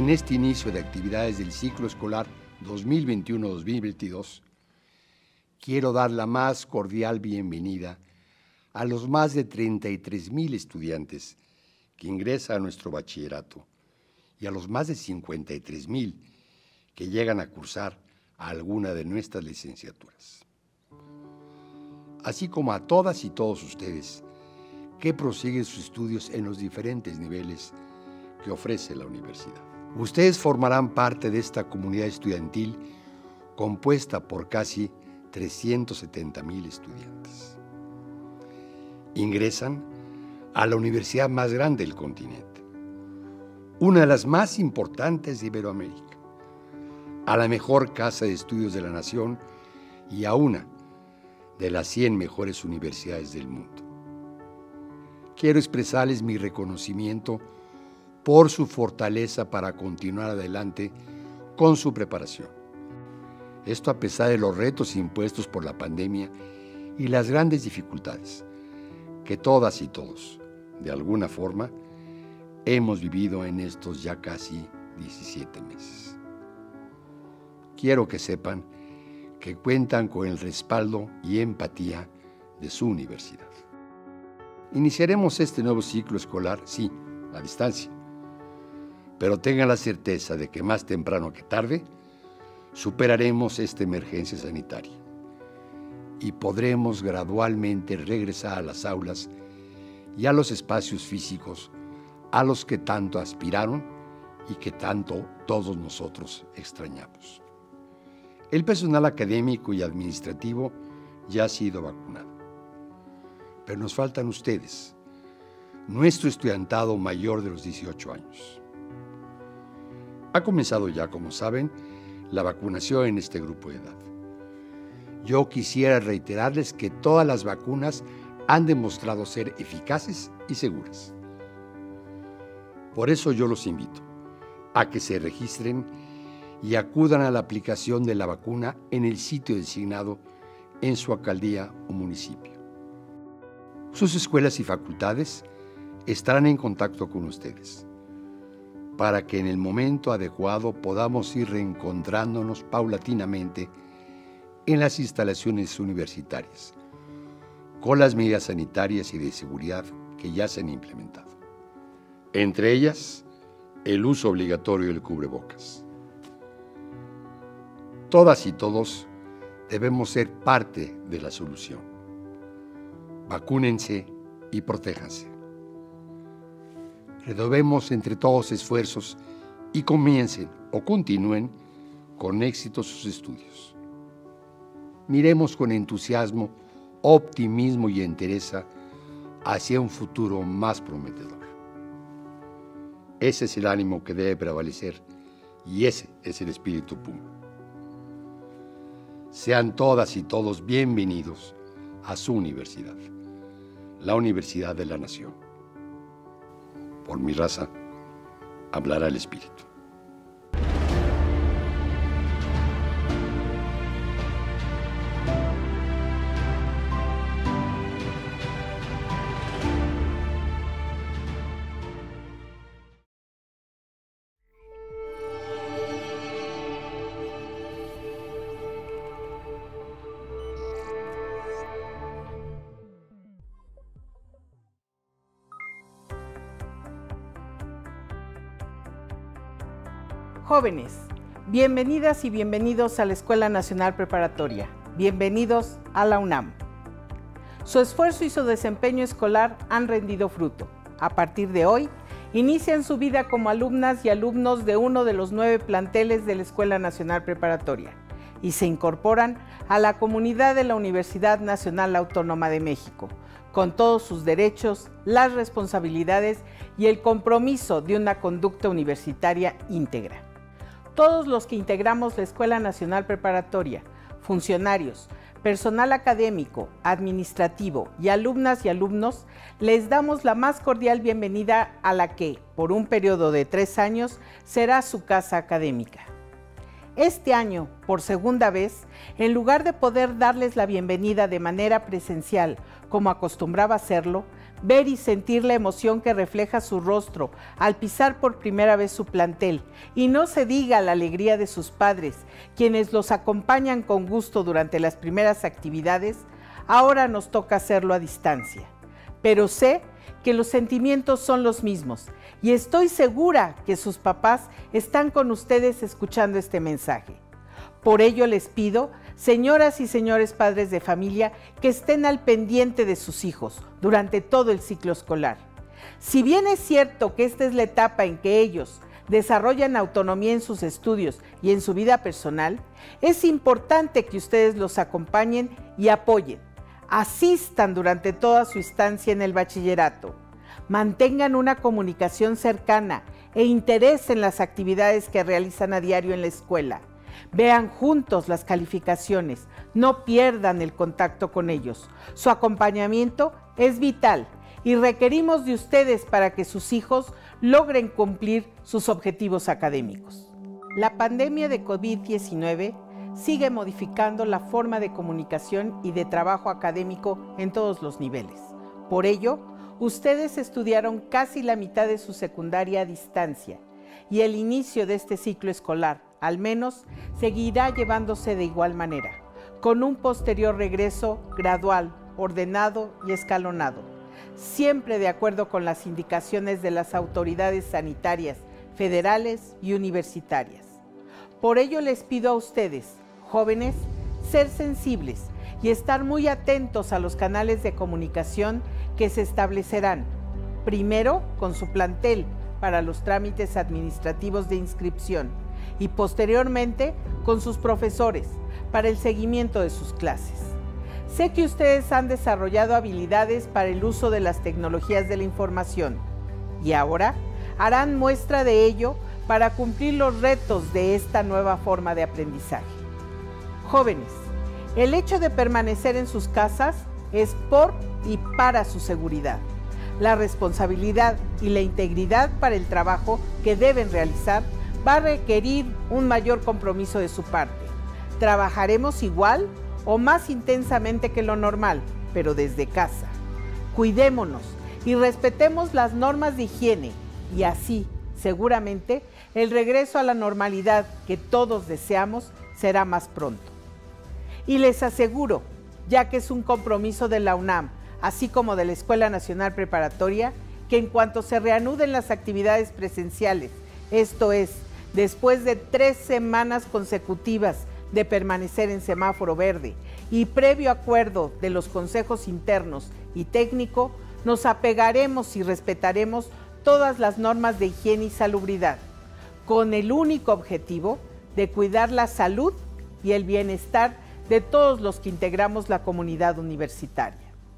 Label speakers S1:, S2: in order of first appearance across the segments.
S1: en este inicio de actividades del ciclo escolar 2021-2022, quiero dar la más cordial bienvenida a los más de 33,000 estudiantes que ingresan a nuestro bachillerato y a los más de 53,000 que llegan a cursar alguna de nuestras licenciaturas. Así como a todas y todos ustedes que prosiguen sus estudios en los diferentes niveles que ofrece la universidad. Ustedes formarán parte de esta comunidad estudiantil compuesta por casi 370,000 estudiantes. Ingresan a la universidad más grande del continente, una de las más importantes de Iberoamérica, a la mejor casa de estudios de la nación y a una de las 100 mejores universidades del mundo. Quiero expresarles mi reconocimiento por su fortaleza para continuar adelante con su preparación. Esto a pesar de los retos impuestos por la pandemia y las grandes dificultades que todas y todos, de alguna forma, hemos vivido en estos ya casi 17 meses. Quiero que sepan que cuentan con el respaldo y empatía de su universidad. Iniciaremos este nuevo ciclo escolar, sí, a distancia, pero tengan la certeza de que más temprano que tarde superaremos esta emergencia sanitaria y podremos gradualmente regresar a las aulas y a los espacios físicos a los que tanto aspiraron y que tanto todos nosotros extrañamos. El personal académico y administrativo ya ha sido vacunado, pero nos faltan ustedes, nuestro estudiantado mayor de los 18 años. Ha comenzado ya, como saben, la vacunación en este grupo de edad. Yo quisiera reiterarles que todas las vacunas han demostrado ser eficaces y seguras. Por eso yo los invito a que se registren y acudan a la aplicación de la vacuna en el sitio designado en su alcaldía o municipio. Sus escuelas y facultades estarán en contacto con ustedes para que en el momento adecuado podamos ir reencontrándonos paulatinamente en las instalaciones universitarias, con las medidas sanitarias y de seguridad que ya se han implementado. Entre ellas, el uso obligatorio del cubrebocas. Todas y todos debemos ser parte de la solución. Vacúnense y protéjanse. Redoblemos entre todos esfuerzos y comiencen o continúen con éxito sus estudios. Miremos con entusiasmo, optimismo y entereza hacia un futuro más prometedor. Ese es el ánimo que debe prevalecer y ese es el espíritu Puma. Sean todas y todos bienvenidos a su universidad, la Universidad de la Nación. Por mi raza, hablará el espíritu.
S2: Jóvenes, bienvenidas y bienvenidos a la Escuela Nacional Preparatoria. Bienvenidos a la UNAM. Su esfuerzo y su desempeño escolar han rendido fruto. A partir de hoy, inician su vida como alumnas y alumnos de uno de los 9 planteles de la Escuela Nacional Preparatoria y se incorporan a la comunidad de la Universidad Nacional Autónoma de México, con todos sus derechos, las responsabilidades y el compromiso de una conducta universitaria íntegra. Todos los que integramos la Escuela Nacional Preparatoria, funcionarios, personal académico, administrativo y alumnas y alumnos, les damos la más cordial bienvenida a la que, por un periodo de 3 años, será su casa académica. Este año, por segunda vez, en lugar de poder darles la bienvenida de manera presencial, como acostumbraba hacerlo, ver y sentir la emoción que refleja su rostro al pisar por primera vez su plantel, y no se diga la alegría de sus padres, quienes los acompañan con gusto durante las primeras actividades, ahora nos toca hacerlo a distancia. Pero sé que los sentimientos son los mismos y estoy segura que sus papás están con ustedes escuchando este mensaje. Por ello les pido, señoras y señores padres de familia, que estén al pendiente de sus hijos durante todo el ciclo escolar. Si bien es cierto que esta es la etapa en que ellos desarrollan autonomía en sus estudios y en su vida personal, es importante que ustedes los acompañen y apoyen. Asistan durante toda su estancia en el bachillerato. Mantengan una comunicación cercana e interés en las actividades que realizan a diario en la escuela. Vean juntos las calificaciones, no pierdan el contacto con ellos. Su acompañamiento es vital y requerimos de ustedes para que sus hijos logren cumplir sus objetivos académicos. La pandemia de COVID-19 sigue modificando la forma de comunicación y de trabajo académico en todos los niveles. Por ello, ustedes estudiaron casi la mitad de su secundaria a distancia y el inicio de este ciclo escolar, al menos, seguirá llevándose de igual manera, con un posterior regreso gradual, ordenado y escalonado, siempre de acuerdo con las indicaciones de las autoridades sanitarias, federales y universitarias. Por ello les pido a ustedes, jóvenes, ser sensibles y estar muy atentos a los canales de comunicación que se establecerán, primero con su plantel para los trámites administrativos de inscripción y posteriormente con sus profesores para el seguimiento de sus clases. Sé que ustedes han desarrollado habilidades para el uso de las tecnologías de la información y ahora harán muestra de ello para cumplir los retos de esta nueva forma de aprendizaje. Jóvenes, el hecho de permanecer en sus casas es por y para su seguridad. La responsabilidad y la integridad para el trabajo que deben realizar va a requerir un mayor compromiso de su parte. Trabajaremos igual o más intensamente que lo normal, pero desde casa. Cuidémonos y respetemos las normas de higiene y así, seguramente, el regreso a la normalidad que todos deseamos será más pronto. Y les aseguro, ya que es un compromiso de la UNAM, así como de la Escuela Nacional Preparatoria, que en cuanto se reanuden las actividades presenciales, esto es, después de 3 semanas consecutivas de permanecer en semáforo verde y previo acuerdo de los consejos internos y técnico, nos apegaremos y respetaremos todas las normas de higiene y salubridad, con el único objetivo de cuidar la salud y el bienestar de todos los que integramos la comunidad universitaria.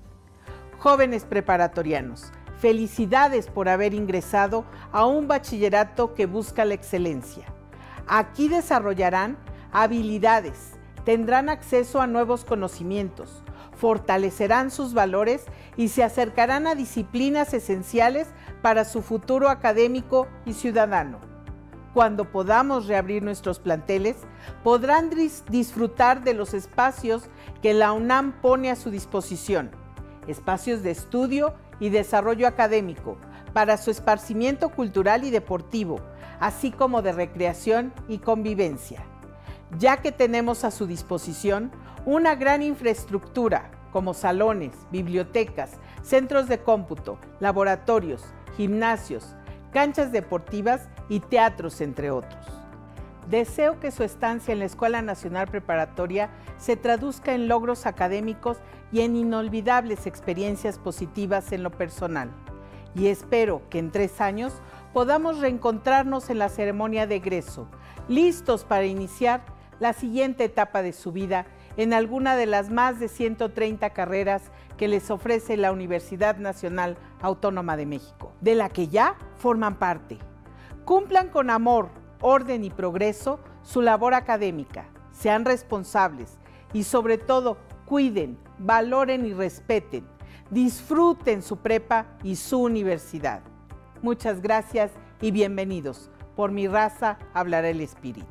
S2: Jóvenes preparatorianos, felicidades por haber ingresado a un bachillerato que busca la excelencia. Aquí desarrollarán habilidades, tendrán acceso a nuevos conocimientos, fortalecerán sus valores y se acercarán a disciplinas esenciales para su futuro académico y ciudadano. Cuando podamos reabrir nuestros planteles, podrán disfrutar de los espacios que la UNAM pone a su disposición, espacios de estudio y desarrollo académico, para su esparcimiento cultural y deportivo, así como de recreación y convivencia, ya que tenemos a su disposición una gran infraestructura como salones, bibliotecas, centros de cómputo, laboratorios, gimnasios, canchas deportivas y teatros, entre otros. Deseo que su estancia en la Escuela Nacional Preparatoria se traduzca en logros académicos y en inolvidables experiencias positivas en lo personal. Y espero que en 3 años podamos reencontrarnos en la ceremonia de egreso, listos para iniciar la siguiente etapa de su vida en alguna de las más de 130 carreras que les ofrece la Universidad Nacional Autónoma de México, de la que ya forman parte. Cumplan con amor, orden y progreso su labor académica, sean responsables y sobre todo cuiden, valoren y respeten, disfruten su prepa y su universidad. Muchas gracias y bienvenidos. Por mi raza hablará el espíritu.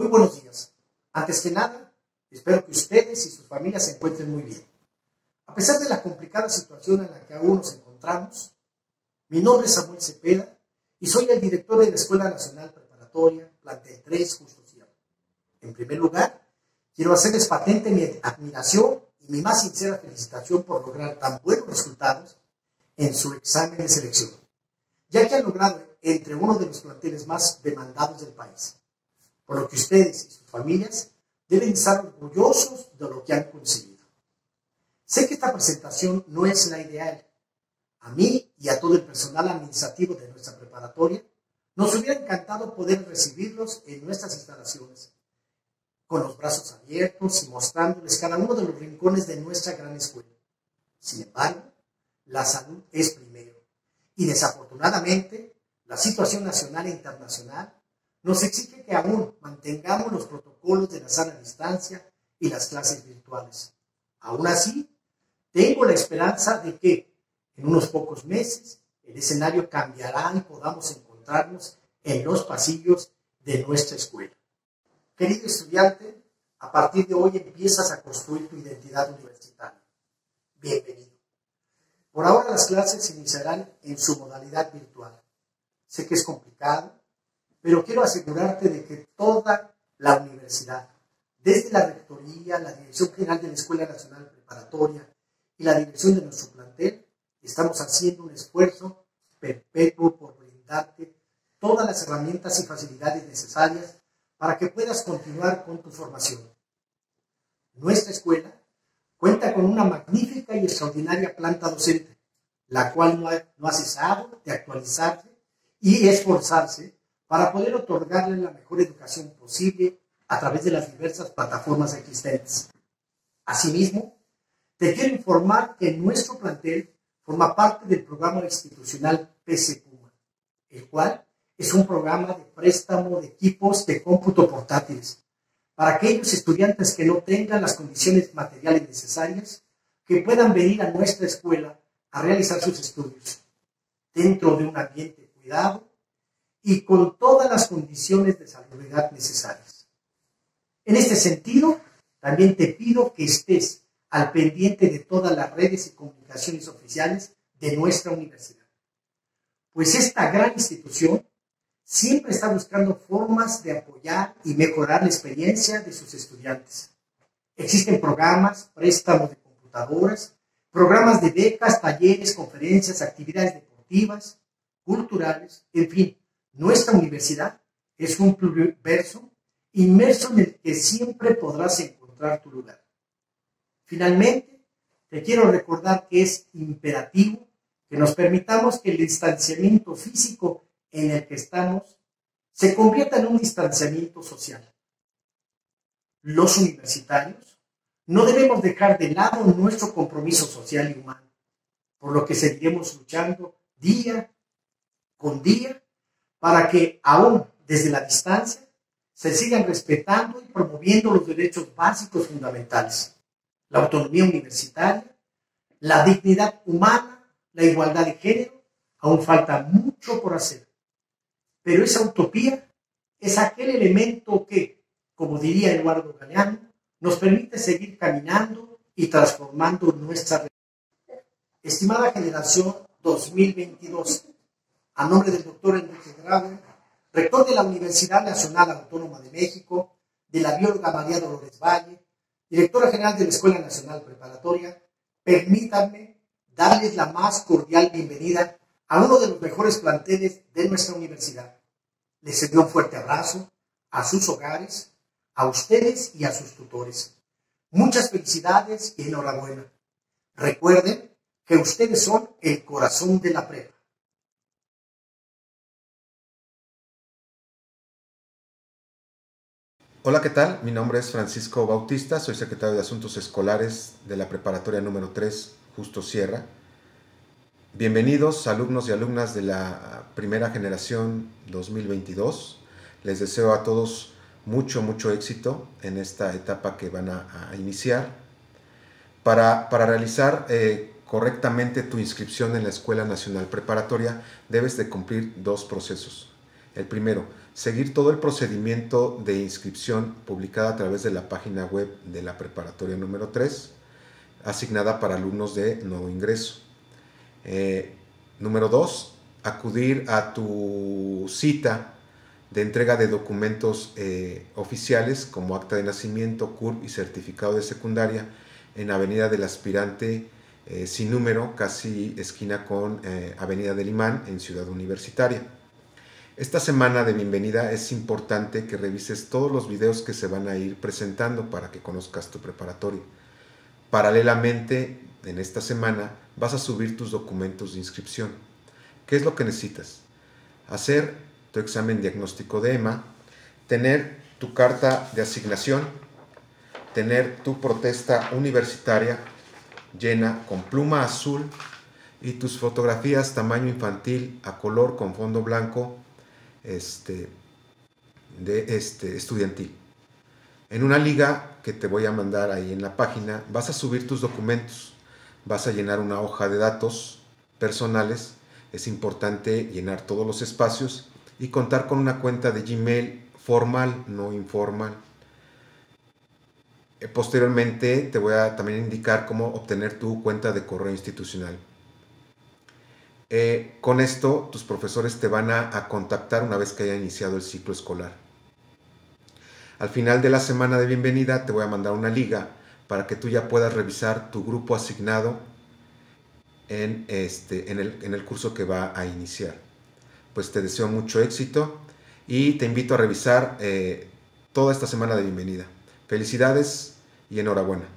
S3: Muy buenos días. Antes que nada, espero que ustedes y sus familias se encuentren muy bien. A pesar de la complicada situación en la que aún nos encontramos, mi nombre es Samuel Cepeda y soy el director de la Escuela Nacional Preparatoria, Plantel 3, Justo Sierra. En primer lugar, quiero hacerles patente mi admiración y mi más sincera felicitación por lograr tan buenos resultados en su examen de selección, ya que han logrado entre uno de los planteles más demandados del país, por lo que ustedes y sus familias deben estar orgullosos de lo que han conseguido. Sé que esta presentación no es la ideal. A mí y a todo el personal administrativo de nuestra preparatoria nos hubiera encantado poder recibirlos en nuestras instalaciones, con los brazos abiertos y mostrándoles cada uno de los rincones de nuestra gran escuela. Sin embargo, la salud es primero. Y desafortunadamente, la situación nacional e internacional nos exige que aún mantengamos los protocolos de la sana distancia y las clases virtuales. Aún así, tengo la esperanza de que en unos pocos meses el escenario cambiará y podamos encontrarnos en los pasillos de nuestra escuela. Querido estudiante, a partir de hoy empiezas a construir tu identidad universitaria. Bienvenido. Por ahora las clases se iniciarán en su modalidad virtual. Sé que es complicado, pero quiero asegurarte de que toda la universidad, desde la rectoría, la Dirección General de la Escuela Nacional Preparatoria y la dirección de nuestro plantel, estamos haciendo un esfuerzo perpetuo por brindarte todas las herramientas y facilidades necesarias para que puedas continuar con tu formación. Nuestra escuela cuenta con una magnífica y extraordinaria planta docente, la cual no ha cesado de actualizarse y esforzarse para poder otorgarle la mejor educación posible a través de las diversas plataformas existentes. Asimismo, te quiero informar que nuestro plantel forma parte del programa institucional PC Puma, el cual es un programa de préstamo de equipos de cómputo portátiles para aquellos estudiantes que no tengan las condiciones materiales necesarias que puedan venir a nuestra escuela a realizar sus estudios dentro de un ambiente cuidado y con todas las condiciones de salubridad necesarias. En este sentido, también te pido que estés al pendiente de todas las redes y comunicaciones oficiales de nuestra universidad, pues esta gran institución siempre está buscando formas de apoyar y mejorar la experiencia de sus estudiantes. Existen programas, préstamos de computadoras, programas de becas, talleres, conferencias, actividades deportivas, culturales, en fin. Nuestra universidad es un pluriverso inmerso en el que siempre podrás encontrar tu lugar. Finalmente, te quiero recordar que es imperativo que nos permitamos que el distanciamiento físico en el que estamos se convierta en un distanciamiento social. Los universitarios no debemos dejar de lado nuestro compromiso social y humano, por lo que seguiremos luchando día con día para que, aún desde la distancia, se sigan respetando y promoviendo los derechos básicos fundamentales, la autonomía universitaria, la dignidad humana, la igualdad de género. Aún falta mucho por hacer. Pero esa utopía es aquel elemento que, como diría Eduardo Galeano, nos permite seguir caminando y transformando nuestra realidad. Estimada generación 2022, a nombre del doctor Enrique Grau, rector de la Universidad Nacional Autónoma de México, de la bióloga María Dolores Valle, directora general de la Escuela Nacional Preparatoria, permítanme darles la más cordial bienvenida a uno de los mejores planteles de nuestra universidad. Les envío un fuerte abrazo a sus hogares, a ustedes y a sus tutores. Muchas felicidades y enhorabuena. Recuerden que ustedes son el corazón de la prepa.
S4: Hola, ¿qué tal? Mi nombre es Francisco Bautista, soy secretario de Asuntos Escolares de la Preparatoria número 3, Justo Sierra. Bienvenidos, alumnos y alumnas de la primera generación 2022. Les deseo a todos mucho éxito en esta etapa que van a iniciar. Para realizar correctamente tu inscripción en la Escuela Nacional Preparatoria, debes de cumplir dos procesos. El primero, seguir todo el procedimiento de inscripción publicada a través de la página web de la preparatoria número 3, asignada para alumnos de nuevo ingreso. Número 2, acudir a tu cita de entrega de documentos oficiales como acta de nacimiento, CURP y certificado de secundaria en Avenida del Aspirante sin número, casi esquina con Avenida del Imán en Ciudad Universitaria. Esta semana de bienvenida es importante que revises todos los videos que se van a ir presentando para que conozcas tu preparatoria. Paralelamente, en esta semana vas a subir tus documentos de inscripción. ¿Qué es lo que necesitas? Hacer tu examen diagnóstico de EMA, tener tu carta de asignación, tener tu protesta universitaria llena con pluma azul y tus fotografías tamaño infantil a color con fondo blanco estudiantil. En una liga que te voy a mandar ahí en la página, vas a subir tus documentos, vas a llenar una hoja de datos personales. Es importante llenar todos los espacios y contar con una cuenta de Gmail formal, no informal. Posteriormente te voy a también indicar cómo obtener tu cuenta de correo institucional. Con esto tus profesores te van a contactar una vez que haya iniciado el ciclo escolar. Al final de la semana de bienvenida te voy a mandar una liga para que tú ya puedas revisar tu grupo asignado en el curso que va a iniciar. Pues te deseo mucho éxito y te invito a revisar toda esta semana de bienvenida. Felicidades y enhorabuena.